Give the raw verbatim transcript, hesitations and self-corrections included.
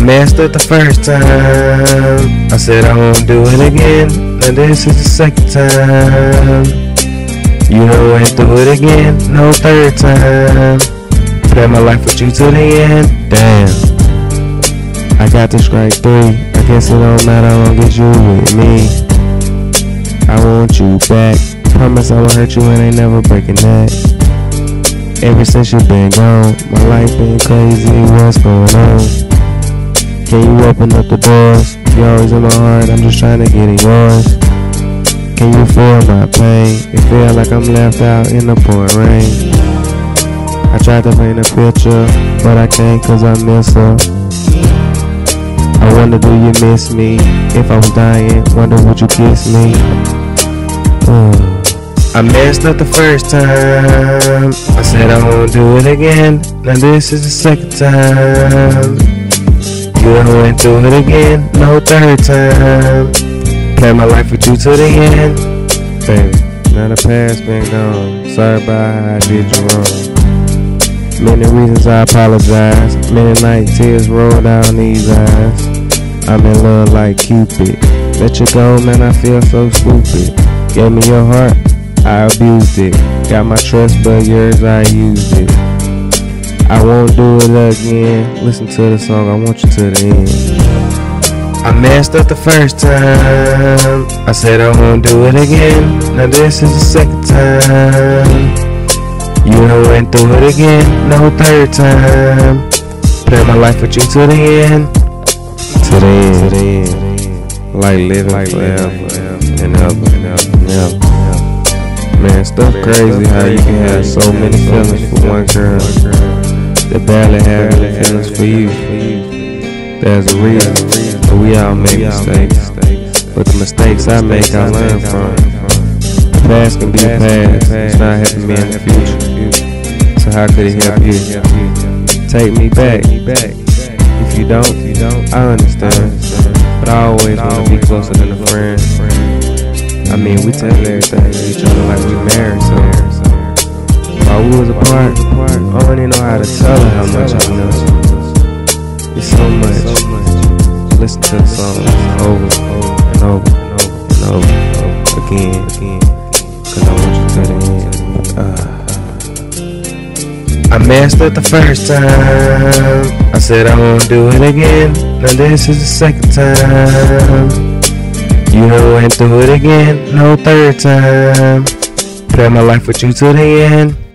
messed up the first time. I said I won't do it again. Now this is the second time. You know I ain't do it again. No third time. Play my life with you to the end. Damn, I got to strike three. I guess it don't matter long as you with me. I want you back. Promise I won't hurt you and ain't never breaking that. Ever since you been gone, my life been crazy. What's going on? Can you open up the doors? You're always in my heart, I'm just trying to get in yours. Can you feel my pain? It feel like I'm left out in the pouring rain. I tried to paint a picture, but I can't cause I miss her. I wonder, do you miss me? If I was dying, wonder would you kiss me? Uh. I messed up the first time. I said I won't do it again. Now this is the second time. You know I ain't do it again. No third time. Play my life with you to the end. Baby, now the past been gone. Sorry about how I did you wrong. Many reasons I apologize. Many night tears roll down these eyes. I'm in love like Cupid. Let you go, man, I feel so stupid. Gave me your heart, I abused it. Got my trust, but yours I used it. I won't do it again. Listen to the song, I want you to the end. I messed up the first time. I said I won't do it again. Now this is the second time. You know I ain't do it again. No third time. Play my life with you to the end. To the end, to the end. Like living like forever and ever and ever and ever. Man, stuff crazy how you can have so many feelings for one girl that barely have any feelings for you. There's a reason, but we all make mistakes. But the mistakes I make, I learn from. The past can be the past, it's not helping me in the future. So how could it help you? Take me back. If you don't, I understand. But I always want to be closer than a friend. I mean, we tell everything to each other like we married, so while we was apart, I don't even know how to tell her how much I know. It's so much. Listen to the song over and over and over and over again, cause I want you to the end. Uh. I messed up the first time. I said I won't do it again. Now this is the second time. You know I ain't do it again, no third time. Play my life with you to the end.